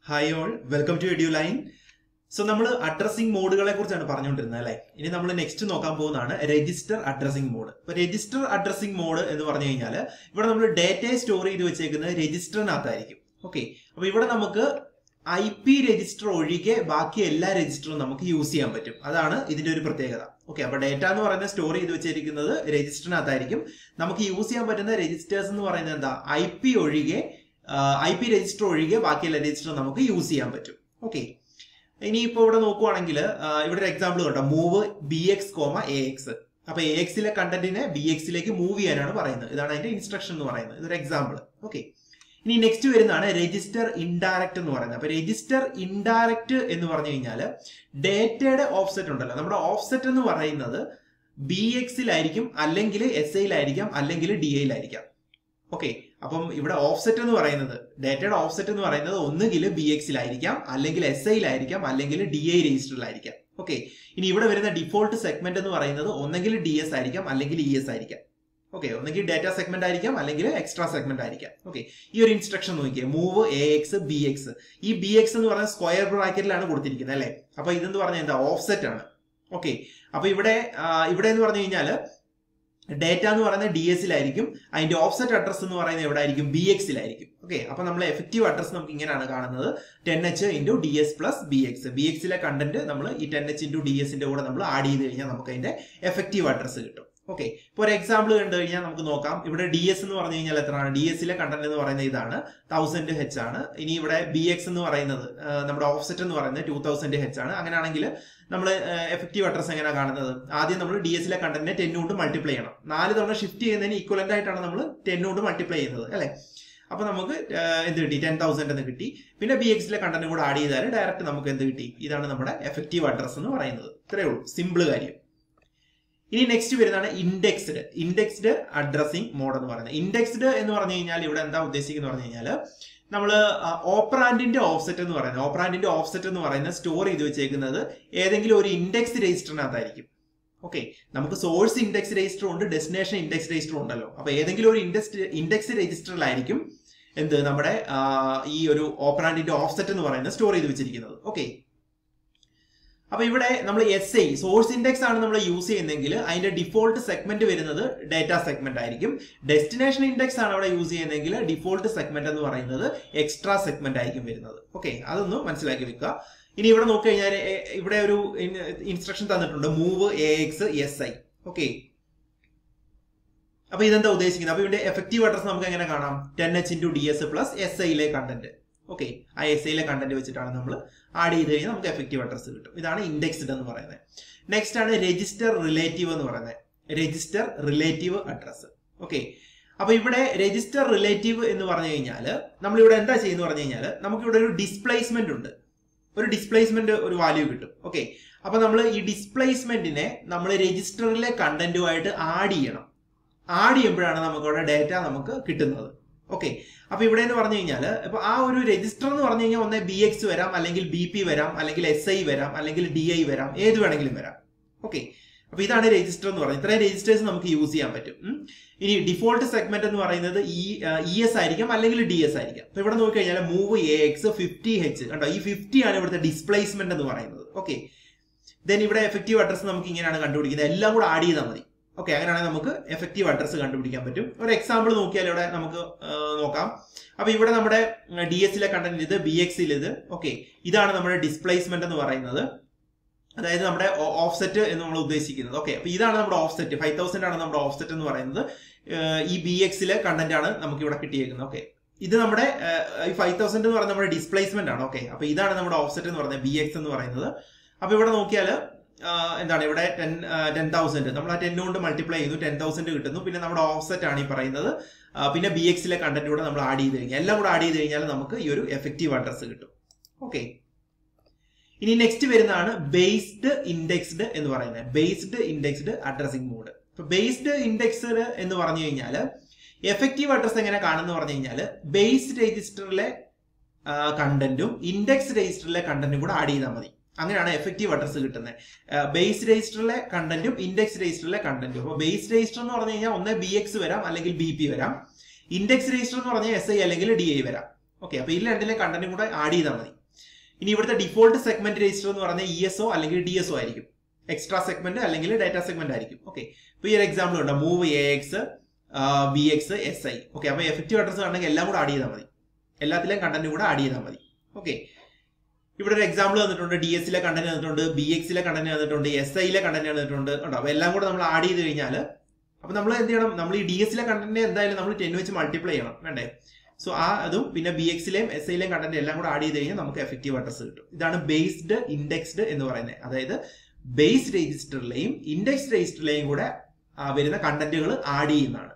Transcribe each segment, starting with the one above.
Hi all, welcome to EduLine. So, we will addressing mode. Ini we next register addressing mode. Register addressing mode is we data store register. Okay. We IP register register use okay, but data store register registers IP register register use okay. ഇനി ഇപ്പോൾ ഇവിടെ നോക്കുവാണെങ്കിൽ ഇവിടെ ഒരു example കണ്ടോ move bx, ax. അപ്പോൾ ax ലെ കണ്ടന്റിനെ bx ലേക്ക് move ചെയ്യാനാണ് പറയുന്നത്. ഇതാണ് അതിന്റെ ഇൻസ്ട്രക്ഷൻ എന്ന് പറയുന്നത്. ഇതൊരു എക്സാമ്പിൾ. ഓക്കേ. ഇനി നെക്സ്റ്റ് വരുന്നതാണ് രജിസ്റ്റർ ഇൻഡയറക്റ്റ് എന്ന് പറയുന്നത്. അപ്പോൾ രജിസ്റ്റർ ഇൻഡയറക്റ്റ് എന്ന് പറഞ്ഞു കഴിഞ്ഞാൽ ഡേറ്റയുടെ ഓഫ്സെറ്റ് ഉണ്ടല്ലോ. നമ്മുടെ ഓഫ്സെറ്റ് എന്ന് പറയുന്നത് bx ലായിരിക്കും അല്ലെങ്കിൽ sa ലായിരിക്കാം അല്ലെങ്കിൽ da ലായിരിക്കാം. ഓക്കെ. അപ്പം ഇവിടെ ഓഫ്സെറ്റ് എന്ന് പറയുന്നത് ഡേറ്റയുടെ ഓഫ്സെറ്റ് എന്ന് പറയുന്നത് ഒന്നുകിൽ bx ലായിരിക്കാം അല്ലെങ്കിൽ sa ലായിരിക്കാം അല്ലെങ്കിൽ da രജിസ്റ്ററിലായിരിക്കാം. ഓക്കെ. ഇനി ഇവിടെ വരുന്ന ഡിഫോൾട്ട് സെഗ്മെന്റ് എന്ന് പറയുന്നത് ഒന്നെങ്കിൽ ds ആയിരിക്കാം അല്ലെങ്കിൽ es ആയിരിക്കാം. ഓക്കെ. ഒന്നെങ്കിൽ ഡേറ്റ സെഗ്മെന്റ് ആയിരിക്കാം അല്ലെങ്കിൽ എക്സ്ട്രാ സെഗ്മെന്റ് ആയിരിക്കാം. ഓക്കെ. ഈ ഒരു ഇൻസ്ട്രക്ഷൻ നോക്കിയേ മൂവ് ax bx. ഈ bx എന്ന് പറയുന്നത് സ്ക്വയർ ബ്രാക്കറ്റിലാണ് കൊടുത്തിരിക്കുന്നത് അല്ലേ. അപ്പൊ ഇതെന്ന് പറഞ്ഞാൽ എന്താ ഓഫ്സെറ്റ് ആണ്. ഓക്കെ. അപ്പൊ ഇവിടെ എന്ന് പറഞ്ഞു കഴിഞ്ഞാൽ ഡേറ്റ എന്ന് പറയുന്നത് ds ലായിരിക്കും. അതിന്റെ ഓഫ്സെറ്റ് അഡ്രസ് എന്ന് പറയുന്നത് എവിടെ ആയിരിക്കും bx ലായിരിക്കും. ഓക്കെ. അപ്പൊ നമ്മൾ എഫക്റ്റീവ് അഡ്രസ് നമുക്ക് ഇങ്ങനെയാണ് കാണുന്നത് 10h into ds plus bx. bx ലെ കണ്ടന്റ് നമ്മൾ ഈ 10h into ds ന്റെ കൂടെ നമ്മൾ ആഡ് ചെയ്ത് കഴിഞ്ഞാൽ നമുക്ക് അതിന്റെ എഫക്റ്റീവ് അഡ്രസ് കിട്ടും. ഓക്കെ. ഇപ്പോൾ ഒരു എക്സാമ്പിൾ കണ്ടു കഴിഞ്ഞാൽ നമുക്ക് നോക്കാം. ഇവിടെ ds എന്ന് പറഞ്ഞു കഴിഞ്ഞാൽ എത്രയാണ്? ds ലെ കണ്ടന്റ് എന്ന് പറയുന്നത് ഇതാണ് 1000h ആണ്. ഇനി ഇവിടെ bx എന്ന് പറയുന്നത് നമ്മുടെ ഓഫ്സെറ്റ് എന്ന് പറയുന്നത് 2000h ആണ്. അങ്ങനെയാണെങ്കിൽ നമ്മൾ എഫക്റ്റീവ് അഡ്രസ് എങ്ങനെയാണ് കാണുന്നത്? ആദ്യം നമ്മൾ ds ലെ കണ്ടന്റിനെ 10 കൊണ്ട് മൾട്ടിപ്ലൈ ചെയ്യണം. 4 തവണ ഷിഫ്റ്റ് ചെയ്യുന്നതിന് ഈക്വലന്റ് ആയിട്ടാണ് നമ്മൾ 10 കൊണ്ട് മൾട്ടിപ്ലൈ ചെയ്യുന്നത് അല്ലെ. അപ്പൊ നമുക്ക് എന്ത് കിട്ടി? 10,000 എന്ന് കിട്ടി. പിന്നെ bx ലെ കണ്ടന്റ് കൂടെ ആഡ് ചെയ്താൽ ഡയറക്റ്റ് നമുക്ക് എന്ത് കിട്ടി? ഇതാണ് നമ്മുടെ എഫക്റ്റീവ് അഡ്രസ് എന്ന് പറയുന്നത്. ഇത്രയേ ഉള്ളൂ, സിമ്പിൾ കാര്യം. ഇനി നെക്സ്റ്റ് വരുന്നതാണ് ഇൻഡെക്സ്ഡ് അഡ്രസ്സിംഗ് മോഡ് എന്ന് പറയുന്നത്. ഇൻഡെക്സ്ഡ് എന്ന് പറഞ്ഞു കഴിഞ്ഞാൽ ഇവിടെ എന്താ ഉദ്ദേശിക്കുന്നത് പറഞ്ഞു കഴിഞ്ഞാൽ നമ്മൾ ഓപ്പറാൻഡിന്റെ ഓഫ്സെറ്റ് എന്ന് പറയുന്നത് സ്റ്റോർ ചെയ്ത് വെച്ചേക്കുന്നത് ഏതെങ്കിലും ഒരു ഇൻഡെക്സ് രജിസ്റ്ററിനകത്തായിരിക്കും. ഓക്കെ. നമുക്ക് സോഴ്സ് ഇൻഡെക്സ് രജിസ്റ്റർ ഉണ്ട്, ഡെസ്റ്റിനേഷൻ ഇൻഡെക്സ് രജിസ്റ്റർ ഉണ്ടല്ലോ. അപ്പൊ ഏതെങ്കിലും ഒരു ഇൻഡെക്സ് രജിസ്റ്ററിലായിരിക്കും എന്ത് നമ്മുടെ ഈ ഒരു ഓപ്പറാൻഡിന്റെ ഓഫ്സെറ്റ് എന്ന് പറയുന്നത് സ്റ്റോർ ചെയ്ത് വെച്ചിരിക്കുന്നത്. ഓക്കെ. അപ്പൊ ഇവിടെ നമ്മൾ SA സോഴ്സ് ഇൻഡെക്സ് ആണ് നമ്മൾ യൂസ് ചെയ്യുന്നതെങ്കിൽ അതിന്റെ ഡിഫോൾട്ട് സെഗ്മെന്റ് വരുന്നത് ഡേറ്റ സെഗ്മെന്റ് ആയിരിക്കും. ഡെസ്റ്റിനേഷൻ ഇൻഡെക്സ് ആണ് അവിടെ യൂസ് ചെയ്യുന്നതെങ്കിൽ ഡിഫോൾട്ട് സെഗ്മെന്റ് എന്ന് പറയുന്നത് എക്സ്ട്രാ സെഗ്മെന്റ് ആയിരിക്കും വരുന്നത്. ഓക്കെ. അതൊന്ന് മനസ്സിലാക്കി വെക്കുക. ഇനി ഇവിടെ നോക്കി കഴിഞ്ഞാൽ ഇവിടെ ഒരു ഇൻസ്ട്രക്ഷൻ തന്നിട്ടുണ്ട് മൂവ് ax si. ഓക്കെ. അപ്പൊ ഇതെന്താ ഉദ്ദേശിക്കുന്നത്? അപ്പൊ ഇവിടെ എഫക്റ്റീവ് അഡ്രസ് നമുക്ക് എങ്ങനെ കാണാം? 10h into ds plus si ലെ കണ്ടന്റ്. ഓക്കെ. ആ SA ലെ കണ്ടന്റ് വെച്ചിട്ടാണ് നമ്മൾ ആഡ് ചെയ്ത് കഴിഞ്ഞാൽ നമുക്ക് എഫക്റ്റീവ് അഡ്രസ് കിട്ടും. ഇതാണ് ഇൻഡെക്സ്ഡ് എന്ന് പറയുന്നത്. നെക്സ്റ്റ് ആണ് രജിസ്റ്റർ റിലേറ്റീവ് എന്ന് പറയുന്നത്. Register relative address. ഓക്കെ. അപ്പൊ ഇവിടെ രജിസ്റ്റർ റിലേറ്റീവ് എന്ന് പറഞ്ഞു കഴിഞ്ഞാൽ നമ്മളിവിടെ എന്താ ചെയ്യുന്നത് പറഞ്ഞു കഴിഞ്ഞാൽ നമുക്കിവിടെ ഒരു ഡിസ്പ്ലേസ്മെന്റ് ഉണ്ട്. ഒരു വാല്യൂ കിട്ടും. ഓക്കെ. അപ്പൊ നമ്മൾ ഈ ഡിസ്പ്ലേസ്മെന്റിനെ നമ്മൾ രജിസ്റ്ററിലെ കണ്ടന്റുമായിട്ട് ആഡ് ചെയ്യണം. ആഡ് ചെയ്യുമ്പോഴാണ് നമുക്കവിടെ ഡേറ്റ നമുക്ക് കിട്ടുന്നത്. ഓക്കെ. അപ്പൊ ഇവിടെ എന്ന് പറഞ്ഞു കഴിഞ്ഞാൽ ഇപ്പൊ ആ ഒരു രജിസ്റ്റർ എന്ന് പറഞ്ഞു കഴിഞ്ഞാൽ ഒന്നേ bx വരാം, അല്ലെങ്കിൽ bp വരാം, അല്ലെങ്കിൽ si വരാം, അല്ലെങ്കിൽ di വരാം, ഏത് വേണമെങ്കിലും വരാം. ഓക്കെ. അപ്പൊ ഇതാണ് രജിസ്റ്റർ എന്ന് പറയുന്നത്. ഇത്രയും രജിസ്റ്റേഴ്സ് നമുക്ക് യൂസ് ചെയ്യാൻ പറ്റും. ഇനി ഡിഫോൾട്ട് സെഗ്മെന്റ് എന്ന് പറയുന്നത് es ആയിരിക്കാം അല്ലെങ്കിൽ ds ആയിരിക്കാം. അപ്പൊ ഇവിടെ നോക്കി കഴിഞ്ഞാൽ മൂവ് ax 50h കണ്ടോ, ഈ 50 ആണ് ഇവിടുത്തെ ഡിസ്പ്ലേസ്മെന്റ് എന്ന് പറയുന്നത്. ഓക്കെ. ദെൻ ഇവിടെ എഫക്റ്റീവ് അഡ്രസ് നമുക്ക് ഇങ്ങനെയാണ് കണ്ടുപിടിക്കുന്നത്. എല്ലാം കൂടെ ആഡ് ചെയ്താൽ മതി. ഓക്കെ. അങ്ങനെയാണെങ്കിൽ നമുക്ക് എഫക്റ്റീവ് അഡ്രസ് കണ്ടുപിടിക്കാൻ പറ്റും. ഒരു എക്സാമ്പിൾ നോക്കിയാൽ ഇവിടെ നമുക്ക് നോക്കാം. അപ്പൊ ഇവിടെ നമ്മുടെ ds ലെ കണ്ടന്റ് ഇത്, bx ഇത്. ഓക്കെ. ഇതാണ് നമ്മുടെ ഡിസ്പ്ലേസ്മെന്റ് എന്ന് പറയുന്നത്. അതായത് നമ്മുടെ ഓഫ്സെറ്റ് എന്ന് നമ്മൾ ഉദ്ദേശിക്കുന്നത്. ഓക്കെ. അപ്പൊ ഇതാണ് നമ്മുടെ ഓഫ്സെറ്റ് 5000 ആണ് നമ്മുടെ ഓഫ്സെറ്റ് എന്ന് പറയുന്നത്. ഈ bx ലെ കണ്ടന്റ് ആണ് നമുക്ക് ഇവിടെ കിട്ടിയേക്കുന്നത്. ഓക്കെ. ഇത് നമ്മുടെ 5000 എന്ന് പറയുന്നത് നമ്മുടെ ഡിസ്പ്ലേസ്മെന്റ് ആണ്. ഓക്കെ. അപ്പൊ ഇതാണ് നമ്മുടെ ഓഫ്സെറ്റ് എന്ന് പറയുന്നത്, bx എന്ന് പറയുന്നത്. അപ്പൊ ഇവിടെ നോക്കിയാൽ എന്താണ് ഇവിടെ 10,000 നമ്മൾ ആ 10 കൊണ്ട് മൾട്ടിപ്ലൈ ചെയ്തു, 10,000 കിട്ടുന്നു. പിന്നെ നമ്മുടെ ഓഫ്സെറ്റ് ആണ് ഈ പറയുന്നത്. പിന്നെ bx ലെ കണ്ടന്റ് കൂടെ നമ്മൾ ആഡ് ചെയ്ത് കഴിഞ്ഞാൽ എല്ലാം കൂടെ ആഡ് ചെയ്ത് കഴിഞ്ഞാൽ നമുക്ക് ഈ ഒരു എഫക്റ്റീവ് അഡ്രസ് കിട്ടും. ഓക്കെ. ഇനി നെക്സ്റ്റ് വരുന്നതാണ് ബേസ്ഡ് ഇൻഡെക്സ്ഡ് എന്ന് പറയുന്നത്. Based indexed addressing mode. ഇപ്പൊ ബേസ്ഡ് ഇൻഡെക്സ്ഡ് എന്ന് പറഞ്ഞു കഴിഞ്ഞാൽ എഫക്റ്റീവ് അഡ്രസ് എങ്ങനെ കാണുന്നു പറഞ്ഞു കഴിഞ്ഞാൽ ബേസ് രജിസ്റ്ററിലെ കണ്ടന്റും ഇൻഡെക്സ് രജിസ്റ്ററിലെ കണ്ടന്റും കൂടെ ആഡ് ചെയ്താൽ മതി. അങ്ങനെയാണ് എഫക്റ്റീവ് അഡ്രസ് കിട്ടുന്നത്. ബേസ് രജിസ്റ്ററിലെ കണ്ടന്റും ഇൻഡെക്സ് രജിസ്റ്ററിലെ കണ്ടന്റും. അപ്പോൾ ബേസ് രജിസ്റ്റർ എന്ന് പറഞ്ഞു കഴിഞ്ഞാൽ ഒന്ന് bx വരാം അല്ലെങ്കിൽ bp വരാം. ഇൻഡെക്സ് രജിസ്റ്റർ എന്ന് പറഞ്ഞാൽ si അല്ലെങ്കിൽ di വരാം. ഓക്കെ. അപ്പൊ ഈ രണ്ടിലെ കണ്ടന്റും കൂടെ ആഡ് ചെയ്താൽ മതി. ഇനി ഇവിടുത്തെ ഡിഫോൾട്ട് സെഗ്മെന്റ് രജിസ്റ്റർ എന്ന് പറഞ്ഞാൽ ESO അല്ലെങ്കിൽ DSO ആയിരിക്കും. എക്സ്ട്രാ സെഗ്മെന്റ് അല്ലെങ്കിൽ ഡാറ്റ സെഗ്മെന്റ് ആയിരിക്കും. ഓക്കെ, ഇപ്പൊ ഈ ഒരു എക്സാമ്പിൾ ഉണ്ട്, move AX BX SI. Okay, അപ്പൊ എഫക്റ്റീവ് അഡ്രസ് ആണെങ്കിൽ എല്ലാം കൂടെ ആഡ് ചെയ്താൽ മതി, എല്ലാത്തിലെയും കണ്ടന്റ് കൂടെ ആഡ് ചെയ്താൽ മതി. ഓക്കെ, ഇവിടെ ഒരു എക്സാമ്പിൾ തന്നിട്ടുണ്ട്, DS-ലെ കണ്ടന്റ് തന്നിട്ടുണ്ട്, BX-ലെ കണ്ടന്റ് തന്നിട്ടുണ്ട്, SI-ലെ കണ്ടന്റ് തന്നിട്ടുണ്ട്. അപ്പൊ എല്ലാം കൂടെ നമ്മൾ ആഡ് ചെയ്ത് കഴിഞ്ഞാൽ അപ്പൊ നമ്മൾ എന്ത് ചെയ്യണം, നമ്മൾ ഈ DS-ലെ കണ്ടന്റ് എന്തായാലും നമ്മൾ 10 വെച്ച് മൾട്ടിപ്ലൈ ചെയ്യണം, വേണ്ടേ? സോ അതും പിന്നെ BX-ലെയും SI-ലെയും കണ്ടന്റ് എല്ലാം കൂടെ ആഡ് ചെയ്ത് കഴിഞ്ഞാൽ നമുക്ക് എഫക്റ്റീവ് അഡ്രസ് കിട്ടും. ഇതാണ് ബേസ്ഡ് ഇൻഡെക്സ്ഡ് എന്ന് പറയുന്നത്. അതായത് ബേസ് രജിസ്റ്ററിലെയും ഇൻഡെക്സ് രജിസ്റ്ററിലെയും കൂടെ വരുന്ന കണ്ടന്റുകൾ ആഡ് ചെയ്യുന്നതാണ്.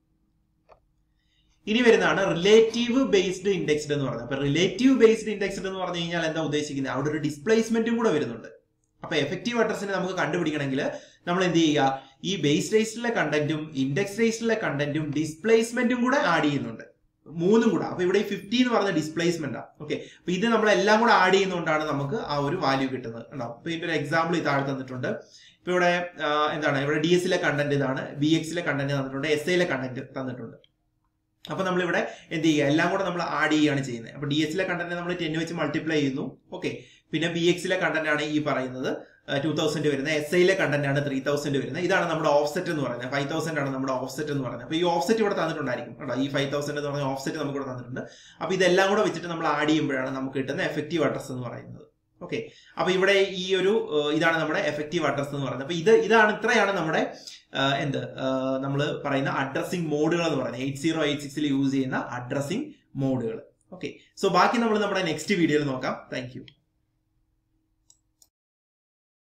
ഇനി വരുന്നതാണ് റിലേറ്റീവ് ബേസ്ഡ് ഇൻഡെക്സ്ഡ് എന്ന് പറയുന്നത്. അപ്പൊ റിലേറ്റീവ് ബേസ്ഡ് ഇൻഡെക്സ്ഡ് എന്ന് പറഞ്ഞു കഴിഞ്ഞാൽ എന്താ ഉദ്ദേശിക്കുന്നത്, അവിടെ ഒരു ഡിസ്പ്ലേസ്മെന്റും കൂടെ വരുന്നുണ്ട്. അപ്പൊ എഫക്റ്റീവ് അഡ്രസ്സിനെ നമുക്ക് കണ്ടുപിടിക്കണമെങ്കിൽ നമ്മൾ എന്ത് ചെയ്യുക, ഈ ബേസ് രജിസ്റ്ററിലെ കണ്ടന്റും ഇൻഡെക്സ് രജിസ്റ്ററിലെ കണ്ടന്റും ഡിസ്പ്ലേസ്മെന്റും കൂടെ ആഡ് ചെയ്യുന്നുണ്ട്, മൂന്നും കൂടെ. അപ്പൊ ഇവിടെ 50 എന്ന് പറഞ്ഞ ഡിസ്പ്ലേസ്മെന്റ് ആണ്. ഓക്കെ, അപ്പൊ ഇത് നമ്മളെല്ലാം കൂടെ ആഡ് ചെയ്യുന്നതുകൊണ്ടാണ് നമുക്ക് ആ ഒരു വാല്യൂ കിട്ടുന്നത്. ഉണ്ടാവും. അപ്പൊ ഇതിന്റെ ഒരു എക്സാമ്പിൾ ഈ താഴെ തന്നിട്ടുണ്ട്. ഇപ്പൊ ഇവിടെ എന്താണ്, ഇവിടെ DS-ലെ കണ്ടന്റ് ഇതാണ്, BX-ലെ കണ്ടന്റ് തന്നിട്ടുണ്ട്, SI-ലെ കണ്ടന്റ് തന്നിട്ടുണ്ട്. അപ്പൊ നമ്മളിവിടെ എന്ത് ചെയ്യുക, എല്ലാം കൂടെ നമ്മൾ ആഡ് ചെയ്യുകയാണ് ചെയ്യുന്നത്. അപ്പൊ DS-ലെ കണ്ടന്റ് നമ്മൾ 10 വെച്ച് മൾട്ടിപ്ലൈ ചെയ്യുന്നു. ഓക്കെ, പിന്നെ BX-ലെ കണ്ടന്റ് ആണ് ഈ പറയുന്നത് 2000 വരുന്നത്, SI-ലെ കണ്ടന്റ് ആണ് 3000 വരുന്നത്. ഇതാണ് നമ്മുടെ ഓഫ്സെറ്റ് എന്ന് പറയുന്നത്. 5000 ആണ് നമ്മുടെ ഓഫ്സെറ്റ് എന്ന് പറയുന്നത്. അപ്പൊ ഈ ഓഫ്സെറ്റ് ഇവിടെ തന്നിട്ടുണ്ടായിരിക്കും കേട്ടോ, ഈ 5000 എന്ന് പറഞ്ഞ ഓഫ്സെറ്റ് നമുക്ക് ഇവിടെ തന്നിട്ടുണ്ട്. അപ്പൊ ഇതെല്ലാം കൂടെ വെച്ചിട്ട് നമ്മൾ ആഡ് ചെയ്യുമ്പോഴാണ് നമുക്ക് കിട്ടുന്ന എഫക്റ്റീവ് അഡ്രസ് എന്ന് പറയുന്നത്. ഓക്കെ, അപ്പൊ ഇവിടെ ഈ ഒരു ഇതാണ് നമ്മുടെ എഫക്റ്റീവ് അഡ്രസ് എന്ന് പറയുന്നത്. അപ്പൊ ഇത്രയാണ് നമ്മുടെ നമ്മൾ പറയുന്ന അഡ്രസ്സിംഗ് മോഡുകൾ എന്ന് പറയുന്നത്. 8086-ൽ യൂസ് ചെയ്യുന്ന അഡ്രസ്സിംഗ് മോഡുകൾ. ഓക്കെ, സോ ബാക്കി നമ്മൾ നമ്മുടെ നെക്സ്റ്റ് വീഡിയോയിൽ നോക്കാം. Thank U.